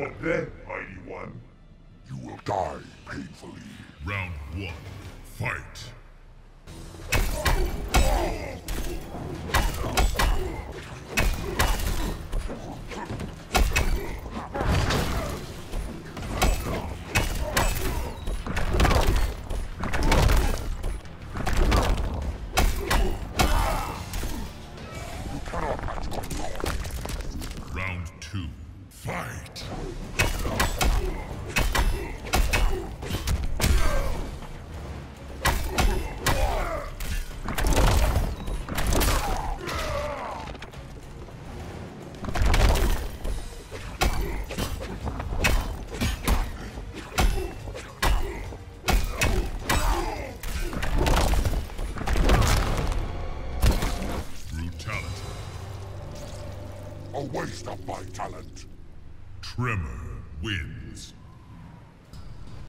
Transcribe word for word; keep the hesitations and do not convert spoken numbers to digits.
What then, mighty one? You will die painfully. Round one, fight. Round two, fight. Brutality. A waste of my talent. Tremor wins.